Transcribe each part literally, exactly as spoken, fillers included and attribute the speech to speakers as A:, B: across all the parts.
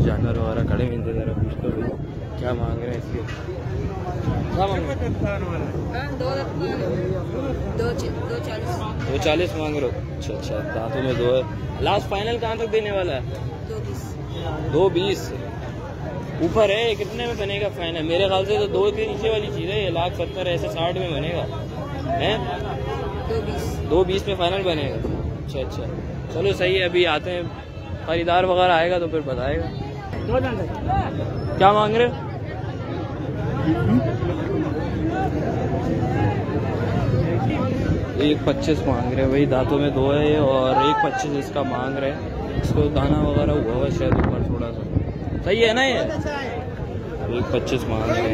A: जानवर वगैरह खड़े हैं, इनसे ज़रा पूछ लो भाई क्या मांग रहे हैं इसके। क्या मांग रहे हैं? दो चालीस मांग रहे हो? अच्छा अच्छा, दांतों में दो है। लास्ट फाइनल कहाँ तक देने वाला है? दो बीस ऊपर है, कितने में बनेगा फाइनल? मेरे ख्याल से तो दो के नीचे वाली चीज़ है, ये लाख सत्तर ऐसे साठ में बनेगा है, दो बीस में फाइनल बनेगा। अच्छा अच्छा चलो सही है, अभी आते हैं खरीदार वगैरह आएगा तो फिर बताएगा। क्या मांग रहे हो? एक पच्चीस मांग रहे हैं भाई, दांतों में दो है ये, और एक पच्चीस इसका मांग रहे हैं। इसको दाना वगैरह हुआ हुआ शायद ऊपर थोड़ा सा, सही है ना ये? एक पच्चीस मांग रहे हैं।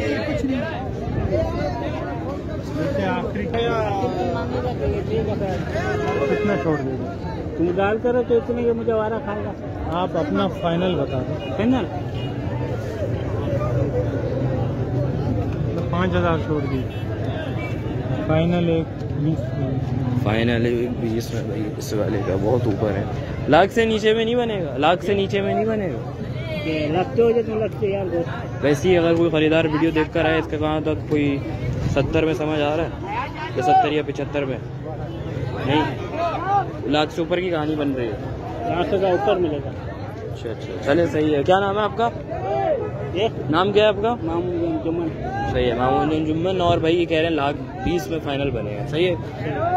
B: कितना छोड़ देगा? तुम गाल करो तो इतने के मुझे वारा खाएगा। आप अपना फाइनल बता दो। फाइनल पाँच हजार छोड़ दी। फाइनल एक बीस,
A: फाइनल एक बीस में भाई इस वाले का बहुत ऊपर है। लाख से नीचे में नहीं बनेगा? लाख से नीचे में नहीं बनेगा?
B: लगते हो जाए लगते यार।
A: वैसे ही अगर कोई खरीदार वीडियो देख कर आए, इसका कहाँ तक कोई सत्तर में समझ आ रहा है या सत्तर या पचहत्तर में? नहीं, लाख से ऊपर की कहानी बन रही है।
B: लाख से ऊपर मिलेगा।
A: अच्छा अच्छा चले सही है। क्या नाम है आपका?
B: ये
A: नाम क्या है आपका?
B: मामून जुम्मन।
A: सही है, मामून जुम्मन। और भाई ये कह रहे हैं लाख बीस में फाइनल बनेगा, सही है?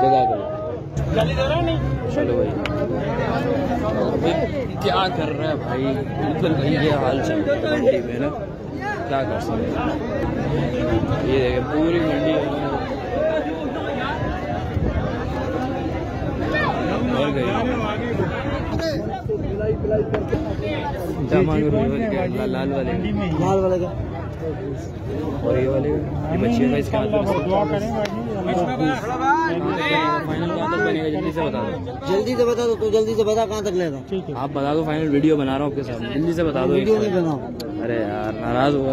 A: चलो भाई, क्या कर रहा है भाई, बिल्कुल भाई ये हाल चल रहा है मंडी में ना, क्या कर सकते हैं। ये देखिए पूरी मंडी और गई। क्या मांग रहे हो? लाल वाले
B: लाल वाले का
A: और ये वाले का, ये बच्चे का इसका फाइनल कहाँ तक बनेगा? जल्दी से बता दो।
B: जल्दी से बता दो। तू जल्दी से बता कहाँ तक लेगा? ठीक है
A: आप बता दो फाइनल, वीडियो बना रहा हूँ आपके सामने, जल्दी से बता दो।
B: वीडियो नहीं बनाओ।
A: अरे यार नाराज हुआ।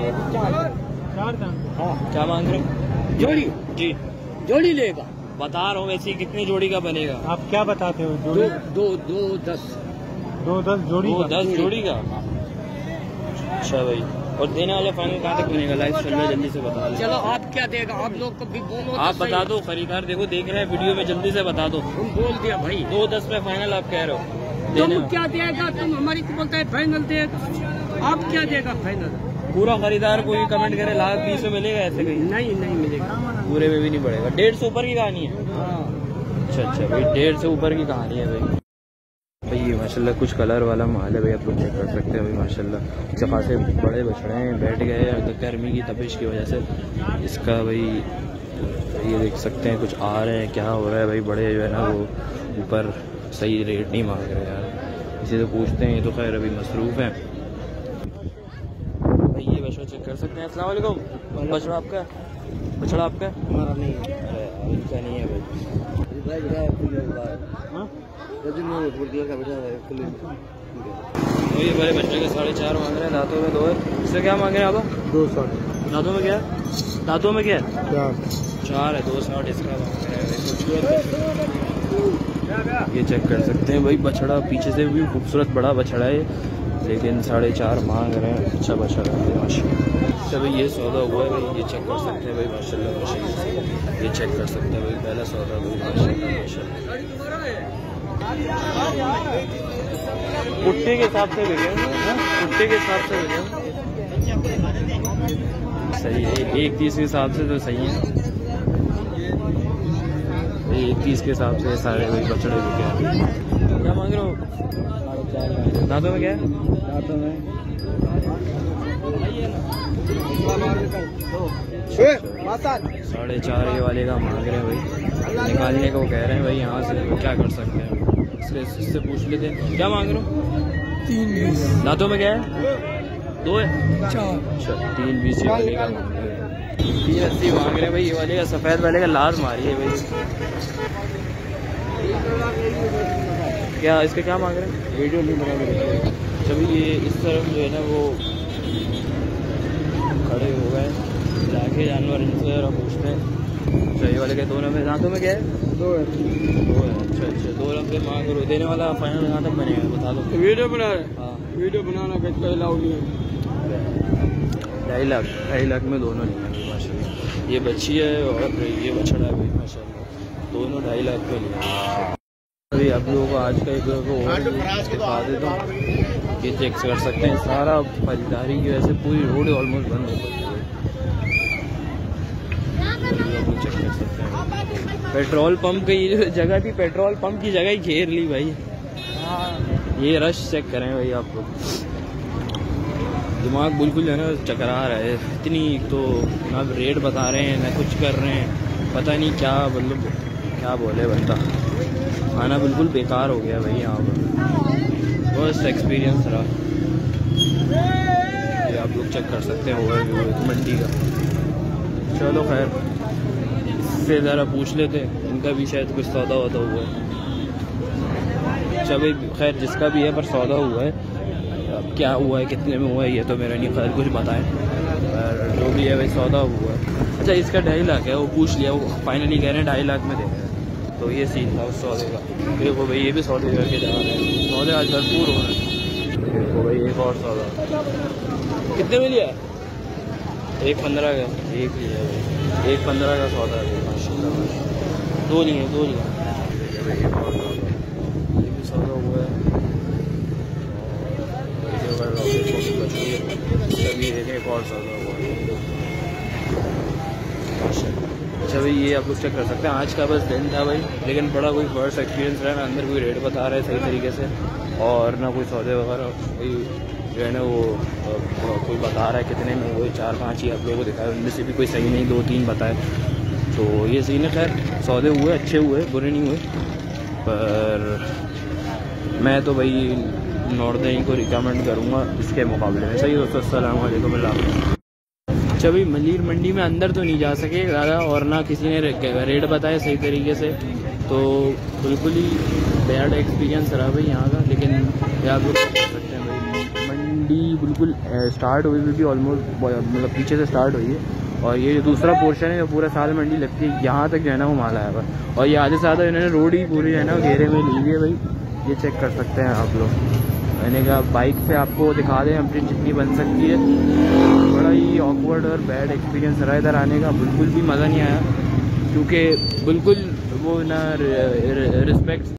A: क्या मांग रहे हो?
B: जोड़ी
A: जी
B: जोड़ी लेगा।
A: बता रहा हूँ वैसे कितने जोड़ी का बनेगा?
B: आप क्या बताते हो?
A: दो दो दो दस
B: दो दस जोड़ी
A: दो दस जोड़ी का। अच्छा भाई, और देने वाले फाइनल कहाँ तक बनेगा? लाइव चल रहा है, जल्दी से बता दो।
B: चलो आप क्या देगा? आप लोग कभी बोलो।
A: आप बता दो, खरीदार देखो देख रहे हैं वीडियो में, जल्दी से बता दो।
B: तुम बोल दिया भाई।
A: दो दस में फाइनल आप कह रहे हो?
B: तुम क्या देगा? तुम हमारी को बोलता है फाइनल देगा। आप क्या देगा फाइनल?
A: पूरा खरीदार कोई कमेंट करे लाख बीस में मिलेगा ऐसे कहीं?
B: नहीं नहीं मिलेगा,
A: पूरे में भी नहीं पड़ेगा। डेढ़ सौ ऊपर की कहानी है? अच्छा अच्छा भाई, डेढ़ से ऊपर की कहानी है भाई। भाई ये माशाल्लाह कुछ कलर वाला माल है भाई, आप लोग चेक कर सकते हैं भाई। माशाल्लाह इससे खासे बड़े बछड़े हैं, बैठ गए गर्मी की तपिश की वजह से। इसका भाई ये देख सकते हैं कुछ आ रहे हैं, क्या हो रहा है भाई। बड़े जो है ना वो ऊपर सही रेट नहीं मांग रहे यार, इसी से पूछते हैं। ये तो खैर अभी मसरूफ़ हैं भाई। ये बछड़ा चेक कर सकते हैं। अस्सलाम वालेकुम। बछड़ा आपका? बछड़ा आपका?
B: हमारा नहीं है।
A: अरे यार इनका नहीं है भाई। ये बड़े बच्चे के साढ़े चार मांग रहे हैं, दांतों में दो है। इससे क्या मांग रहे हैं आप?
B: दो सौ।
A: दांतों में क्या है? दांतों में क्या है?
B: चार
A: चार है, दो साठ इसका मांग रहे हैं। ये चेक कर सकते हैं भाई, बछड़ा पीछे से भी खूबसूरत बड़ा बछड़ा है, लेकिन साढ़े चार मांग रहे हैं। अच्छा बछड़ा है माशाल्लाह। अच्छा भाई ये सौदा हुआ है भाई, ये चेक कर सकते हैं भाई माशाल्लाह माशाल्लाह। ये चेक कर सकते हैं भाई, पहला सौदा भाई माशाल्लाह माशाल्लाह। पुट्टे के हिसाब से बिके, पुट्टे के हिसाब से बिके सही है। एक तीस के हिसाब से तो सही है, एक तीस के हिसाब से सारे भाई बछड़े बिके। क्या मांग रहे हो? दांतों में क्या है?
B: दांतों में
A: साढ़े चार ये वाले का मांग रहे हैं भाई, निकालने को कह रहे हैं भाई। यहाँ से क्या कर सकते हैं, इससे पूछ लेते हैं। क्या मांग रहे हो?
B: तीन बीस।
A: दांतों में क्या है? दो है,
B: चार।
A: अच्छा तीन बीस ये वाले का मांग रहे हैं। तीन अस्सी मांग रहे हैं भाई। ये वाले का सफ़ेद वाले का लाल मारी है भाई। क्या इसका क्या मांग रहे हैं? वीडियो नहीं बना रहे। चलिए ये इस तरफ जो है ना वो खड़े हो गए, जाके जानवर इनसे पूछते हैं। अच्छा ये वाले के दोनों में दांतों में क्या है?
B: दो है।
A: दो है। अच्छा अच्छा, दो नब्बे मांग रहे हो। देने वाला फाइनल कहाँ तक बनेगा बता दो।
B: वीडियो बना रहे,
A: हाँ
B: वीडियो बनाना कहते अलाउ नहीं है।
A: ढाई लाख ढाई लाख में दोनों लिए माशाल्लाह। ये बच्ची है और ये बछड़ा है भाई माशाल्लाह, दोनों ढाई लाख पे लिए। अभी आप लोगों को आज का एक और दिखा देता हूँ, ये चेक कर सकते हैं। सारा खरीदारी की वजह से पूरी रोड ऑलमोस्ट बंद हो गई है। चेक कर सकते हैं पेट्रोल पंप की जो जगह थी, पेट्रोल पंप की जगह ही घेर ली भाई। ये रश चेक करें भाई आप लोग, दिमाग बिल्कुल जो है ना चकरा रहा है। इतनी तो ना रेट बता रहे हैं ना कुछ कर रहे हैं, पता नहीं क्या मतलब क्या बोले बंदा। खाना बिल्कुल बेकार हो गया भाई यहाँ पर, बस एक्सपीरियंस रहा। ये आप लोग चेक कर सकते हैं ओवरव्यू मंडी का। चलो खैर, इससे ज़रा पूछ लेते हैं, इनका भी शायद कुछ सौदा वौदा हुआ है। चलो खैर जिसका भी है पर सौदा हुआ है, अब क्या हुआ है कितने में हुआ है ये तो मेरा नहीं खैर कुछ बताएं, पर जो भी है भाई सौदा हुआ है। अच्छा इसका ढाई लाख है, वो पूछ लिया, वो फाइनली कह रहे हैं ढाई लाख में दे रहे हैं। तो ये सीन था उस सौदे का। देखो भाई ये भी सौदे करके जा रहे हैं, सौदे आज भरपूर हो रहे हैं। देखो भाई एक और सौदा कितने में लिया? एक पंद्रह का एक लिया भाई, एक पंद्रह का सौदा है माशाल्लाह। दो लिए दो लिए भाई, एक और सौदा ये भी सौदा हुआ है। तभी एक और सौदा हुआ है। अच्छा भाई ये आप लोग चेक कर सकते हैं, आज का बस दिन था भाई, लेकिन बड़ा कोई फर्स्ट एक्सपीरियंस रहा ना। अंदर कोई रेट बता रहे सही तरीके से और ना कोई सौदे वगैरह, कोई जो है ना वो कोई बता रहा है कितने में, वो चार पाँच ही आप लोगों को दिखाया, उनमें से भी कोई सही नहीं, दो तीन बताए। तो ये सीन है। खैर सौदे हुए, अच्छे हुए, बुरे नहीं हुए, पर मैं तो भाई नॉर्दर्न को रिकमेंड करूँगा इसके मुकाबले में। सही दोस्तों, अस्सलाम वालेकुम। अच्छा भाई मलीर मंडी में अंदर तो नहीं जा सके ज़्यादा, और ना किसी ने रेट बताया सही तरीके से, तो बिल्कुल ही बैड एक्सपीरियंस रहा भाई यहाँ का। लेकिन आप लोग कर सकते हैं भाई, मंडी बिल्कुल स्टार्ट हुई भी ऑलमोस्ट, मतलब पीछे से स्टार्ट हुई है, और ये जो दूसरा पोर्शन है जो पूरा साल मंडी लगती है, यहाँ तक जो है ना वो माल आया हुआ। और ये आधे से ज़्यादा इन्होंने रोड ही पूरी है ना घेरे में ली है भाई, ये चेक कर सकते हैं आप लोग। मैंने कहा बाइक से आपको दिखा दें अपनी जितनी बन सकती है। बड़ा ही ऑकवर्ड और बैड एक्सपीरियंस रहा इधर आने का, बिल्कुल भी मज़ा नहीं आया, क्योंकि बिल्कुल वो ना रिस्पेक्ट